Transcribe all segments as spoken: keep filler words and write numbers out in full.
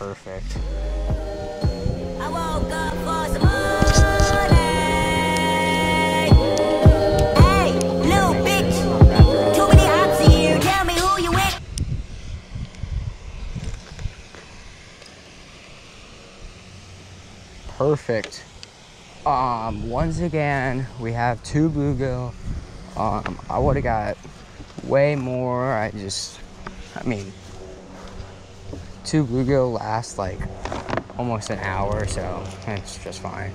perfect. I woke up for some money. Hey, little bitch. Too many ops here. Tell me who you with. Perfect. Um, once again, we have two bluegill. Um, I would have got way more. I just, I mean, two bluegill last like almost an hour, so it's just fine.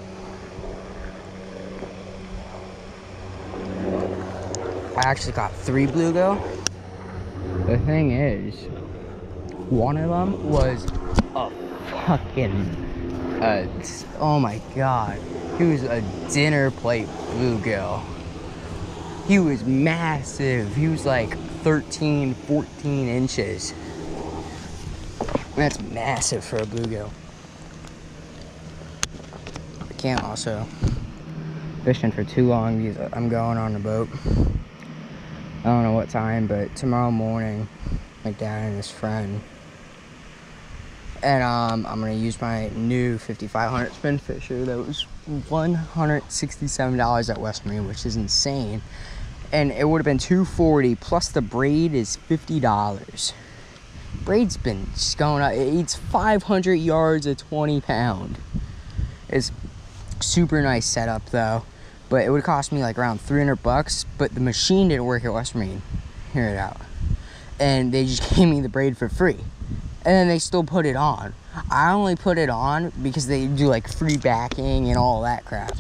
I actually got three bluegill. The thing is, one of them was a fucking, uh, oh my god, he was a dinner plate bluegill. He was massive. He was like thirteen, fourteen inches. That's massive for a bluegill. I can't also fishing for too long because I'm going on the boat. I don't know what time, but tomorrow morning, my dad and his friend, and um, I'm gonna use my new fifty-five hundred spin fisher that was one hundred sixty-seven dollars at West Marine, which is insane. And it would have been two hundred forty dollars plus the braid is fifty dollars. Braid's been just going up. It eats five hundred yards at twenty pound. It's super nice setup though, but it would cost me like around three hundred bucks. But the machine didn't work at West Marine. Hear it out. And they just gave me the braid for free. And then they still put it on. I only put it on because they do like free backing and all that crap.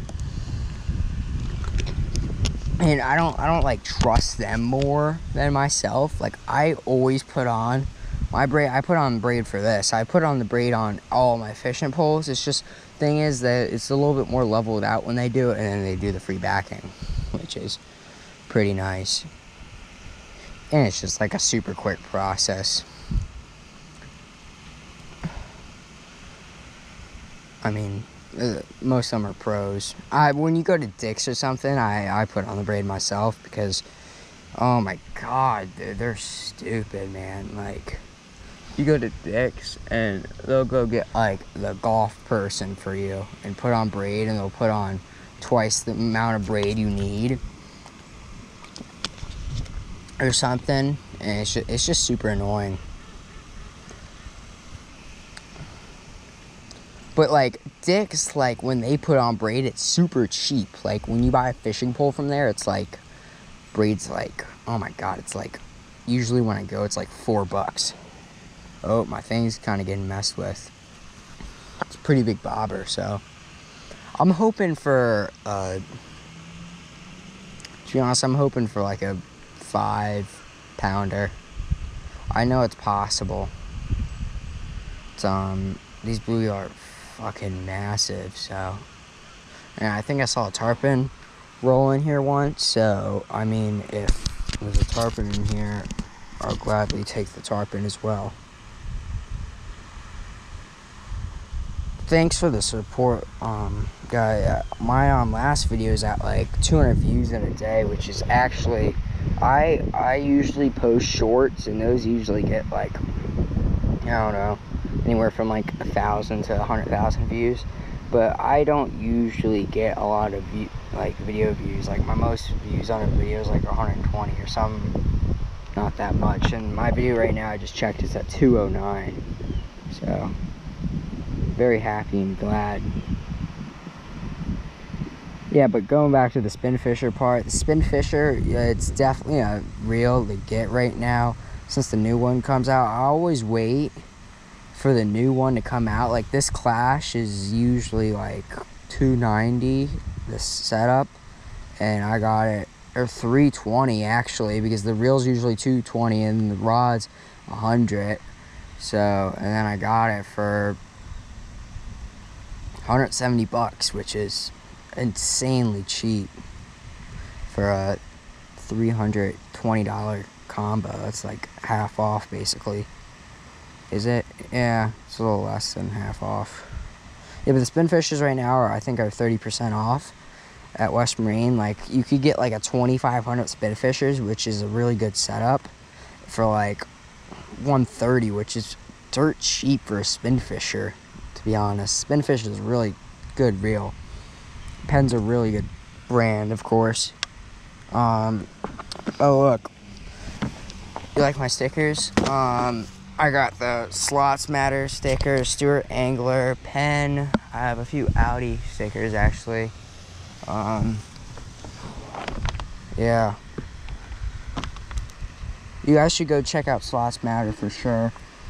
And I don't I don't like trust them more than myself. Like I always put on my braid. I put on braid for this. I put on the braid on all my fishing poles. It's just, thing is that it's a little bit more leveled out when they do it, and then they do the free backing, which is pretty nice. And it's just like a super quick process. I mean, uh, most of them are pros. I when you go to Dick's or something, I, I put on the braid myself because, oh my god, dude, they're stupid, man. Like, you go to Dick's and they'll go get like the golf person for you and put on braid, and they'll put on twice the amount of braid you need or something, and it's just, it's just super annoying. But like Dick's, like when they put on braid, it's super cheap. Like when you buy a fishing pole from there, it's like braid's like, oh my god, it's like, usually when I go, it's like four bucks. Oh, my thing's kind of getting messed with. It's a pretty big bobber, so I'm hoping for, uh, to be honest, I'm hoping for like a five pounder. I know it's possible. It's, um, these bluegill are fucking massive, so. And I think I saw a tarpon roll in here once, so, I mean, if there's a tarpon in here, I'll gladly take the tarpon as well. Thanks for the support, um, guy. My um, last video is at like two hundred views in a day, which is actually, I I usually post shorts, and those usually get like, I don't know, anywhere from like a thousand to a hundred thousand views. But I don't usually get a lot of view, like video views. Like my most views on a video is like one hundred twenty or something, not that much. And my video right now, I just checked, is at two oh nine. So very happy and glad. Yeah, but going back to the spin fisher part, the spin fisher, yeah, it's definitely a reel to get right now since the new one comes out. I always wait for the new one to come out. Like this Clash is usually like two ninety, this setup, and I got it, or three twenty actually, because the reel's usually two twenty and the rod's one hundred. So, and then I got it for one hundred seventy bucks, which is insanely cheap for a three hundred twenty dollar combo. That's like half off basically. Is it? Yeah, it's a little less than half off. Yeah, but the spin fishers right now are, I think, are thirty percent off at West Marine. Like, you could get like a twenty-five hundred spin fishers, which is a really good setup, for like one thirty, which is dirt cheap for a spinfisher, to be honest. Spinfish is really good reel. Penn's a really good brand, of course. Um, oh look, you like my stickers? Um, I got the Slots Matter sticker, Stewart Angler, Penn. I have a few Audi stickers actually. Um, yeah. You guys should go check out Slots Matter for sure.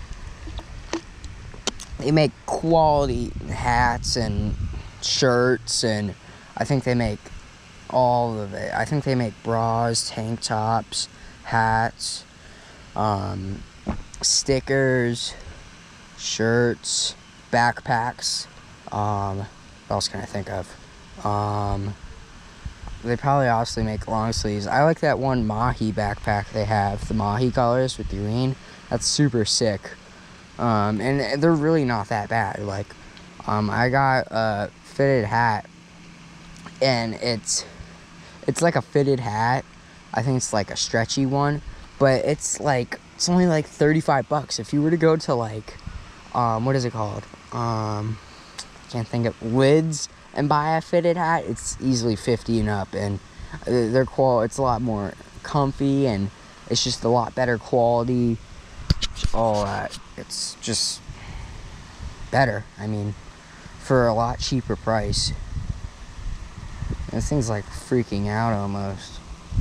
They make quality hats and shirts, and I think they make all of it. I think they make bras, tank tops, hats, um, stickers, shirts, backpacks. Um, what else can I think of? Um, they probably also make long sleeves. I like that one Mahi backpack they have, the Mahi colors with the green. That's super sick. Um, and they're really not that bad. Like, um, I got a fitted hat, and it's it's like a fitted hat. I think it's like a stretchy one, but it's like it's only like thirty-five bucks. If you were to go to like, um, what is it called? Um, I can't think of Lids and buy a fitted hat. It's easily fifty and up, and they're cool. It's a lot more comfy, and it's just a lot better quality. All that. It's just better. I mean, for a lot cheaper price. This thing's like freaking out almost.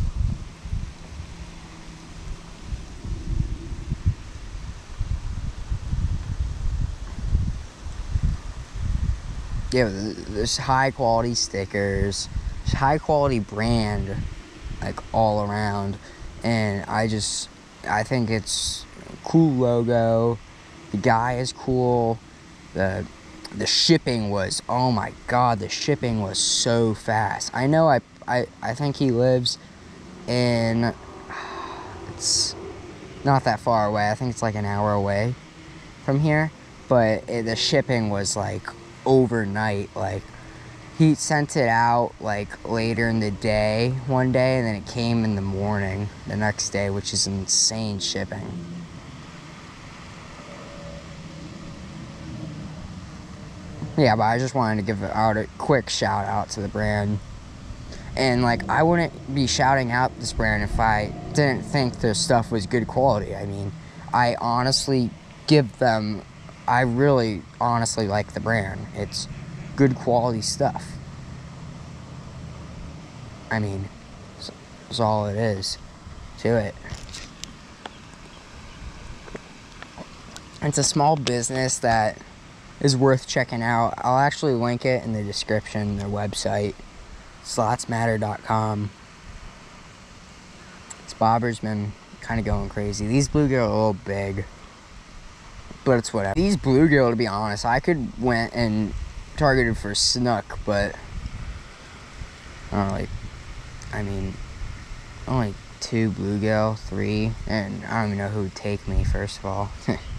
Yeah, there's high quality stickers, there's high quality brand, like all around, and I just, I think it's a cool logo. The guy is cool. The the shipping was, oh my god, the shipping was so fast. I know I I, I think he lives in, it's not that far away. I think it's like an hour away from here, but it, the shipping was like overnight. Like, he sent it out like later in the day one day, and then it came in the morning the next day, which is insane shipping. Yeah, but I just wanted to give out a quick shout out to the brand. And like, I wouldn't be shouting out this brand if I didn't think their stuff was good quality. I mean, I honestly give them, I really honestly like the brand. It's good quality stuff. I mean, that's all it is to it. It's a small business that is worth checking out. I'll actually link it in the description, their website, slots matter dot com. This bobber's been kind of going crazy. These bluegill are a little big, but it's whatever. These bluegill, to be honest, I could went and targeted for snook, but I don't know, like, I mean, only two bluegill, three, and I don't even know who would take me, first of all.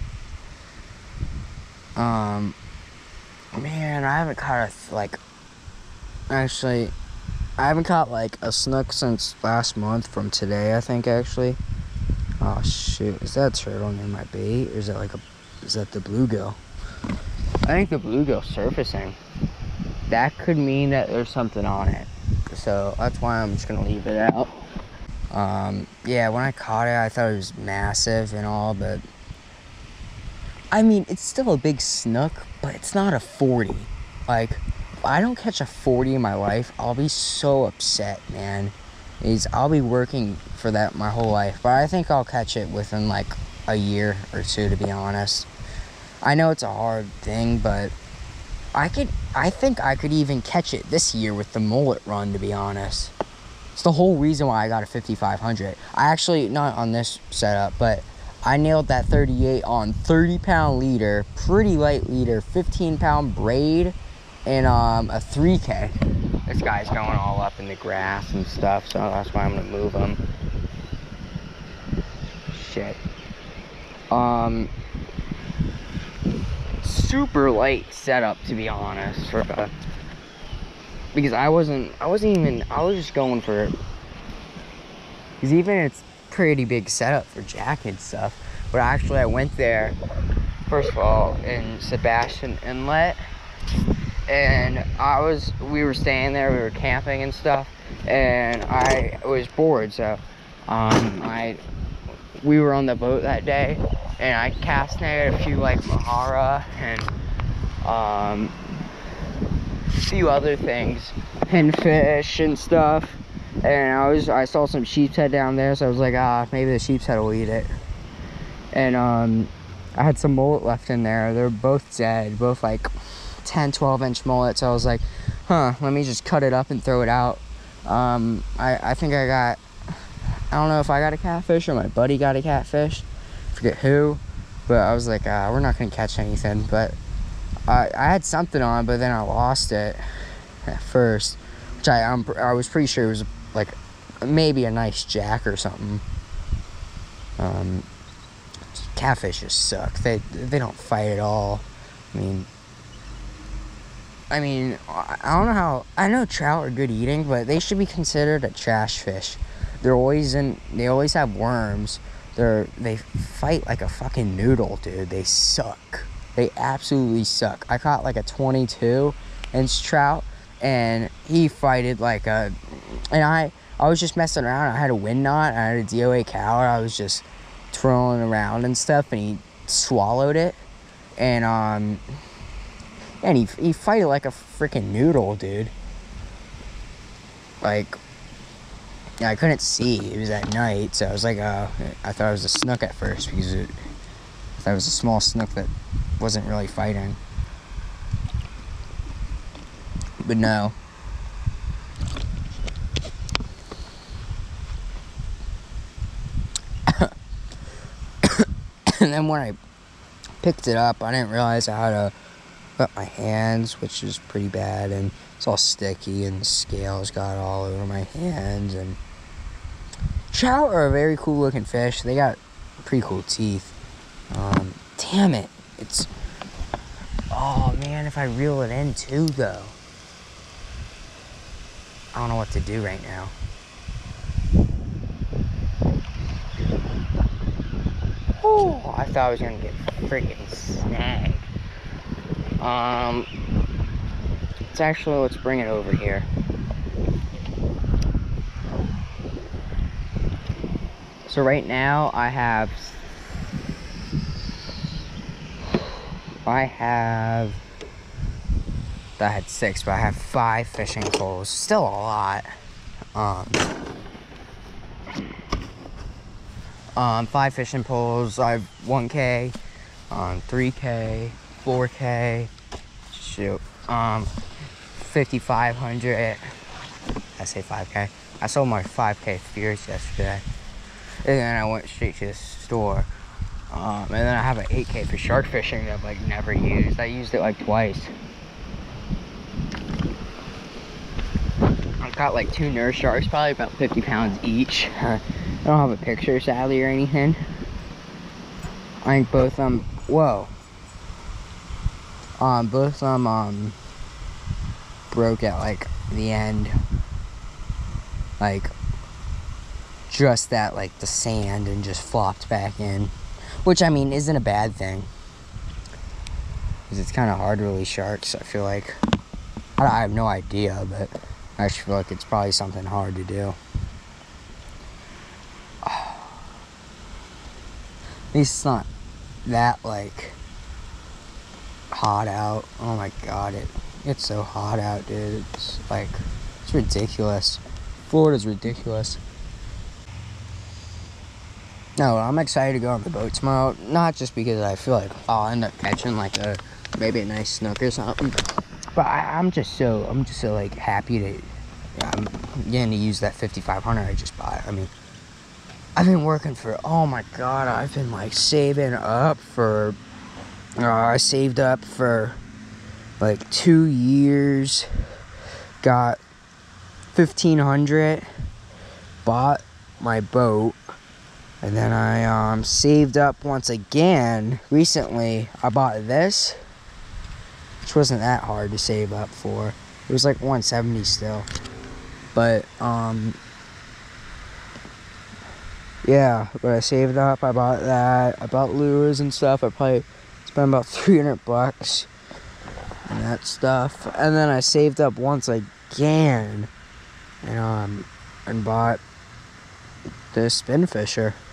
um, man, I haven't caught a, like, actually, I haven't caught, like, a snook since last month from today, I think, actually. Oh, shoot, is that a turtle near my bait, or is that, like, a, is that the bluegill? I think the bluegill's surfacing. That could mean that there's something on it. So that's why I'm just gonna leave it out. Um, yeah, when I caught it, I thought it was massive and all, but I mean, it's still a big snook, but it's not a forty. Like, if I don't catch a forty in my life, I'll be so upset, man. Is I'll be working for that my whole life, but I think I'll catch it within like a year or two, to be honest. I know it's a hard thing, but I could, I think I could even catch it this year with the mullet run, to be honest. It's the whole reason why I got a fifty-five hundred. I actually, not on this setup, but I nailed that thirty-eight on thirty pound leader, pretty light leader, fifteen pound braid, and um, a three K. This guy's going all up in the grass and stuff, so that's why I'm gonna move him. Shit. Um... Super light setup, to be honest, for uh, because I wasn't I wasn't even I was just going for, because even it's pretty big setup for jacket stuff, but actually I went there first of all, in Sebastian Inlet, and I was, we were staying there, we were camping and stuff, and I was bored, so um, I, we were on the boat that day, and I cast netted a few like mahara and um, a few other things, pinfish and stuff, and I was, I saw some sheep's head down there, so I was like, ah, maybe the sheep's head will eat it, and um, I had some mullet left in there. They're both dead, both like ten, twelve inch mullet. So I was like, huh, let me just cut it up and throw it out. Um, I, I think I got, I don't know if I got a catfish or my buddy got a catfish. I forget who, but I was like, uh, we're not gonna catch anything. But I, I had something on, but then I lost it at first, which I, I'm, I was pretty sure it was like maybe a nice jack or something. Um, catfish just suck. They, they don't fight at all. I mean, I mean, I don't know how, I know trout are good eating, but they should be considered a trash fish. They're always in, they always have worms. They're, they fight like a fucking noodle, dude. They suck. They absolutely suck. I caught like a twenty-two inch trout, and he fighted like a, and I, I was just messing around. I had a wind knot, I had a D O A cow, I was just twirling around and stuff, and he swallowed it, and um, and he, he fight it like a freaking noodle, dude. Like, I couldn't see, it was at night, so I was like, uh, I thought it was a snook at first, because it, I thought it was a small snook that wasn't really fighting, but no. And then when I picked it up, I didn't realize I had to wet my hands, which is pretty bad, and it's all sticky, and the scales got all over my hands. And trout are a very cool looking fish. They got pretty cool teeth. Um, damn it. It's, oh man, if I reel it in too, though. I don't know what to do right now. Oh, I thought I was gonna get freaking snagged. Um, it's actually, let's bring it over here. So right now I have, I have, I had six, but I have five fishing poles. Still a lot. Um, um, five fishing poles. I have one K, um, three K, four K, shoot, um, fifty-five hundred. I say five K. I sold my five K spears yesterday, and then I went straight to the store. Um, and then I have an eight K for shark fishing that I've like never used. I used it like twice. I caught like two nurse sharks, probably about fifty pounds each. Uh, I don't have a picture, sadly, or anything. I think both of them, whoa. Um, both of them, um, broke at like the end. Like, just that, like the sand, and just flopped back in. Which, I mean, isn't a bad thing. Because it's kind of hard to release sharks, I feel like. I, I have no idea, but I actually feel like it's probably something hard to do. Oh. At least it's not that, like, hot out. Oh my god, it it's so hot out, dude. It's, like, it's ridiculous. Florida's ridiculous. No, I'm excited to go on the boat tomorrow. Not just because I feel like I'll end up catching like a maybe a nice snook or something, but I, I'm just so I'm just so like happy to yeah, I'm getting to use that fifty-five hundred I just bought. I mean, I've been working for oh my god, I've been like saving up for. Uh, I saved up for like two years. Got fifteen hundred. Bought my boat. And then I um, saved up once again. Recently, I bought this, which wasn't that hard to save up for. It was like one seventy still. But, um, yeah, but I saved up. I bought that. I bought lures and stuff. I probably Spent about three hundred bucks and that stuff. And then I saved up once again and um and bought this spin fisher.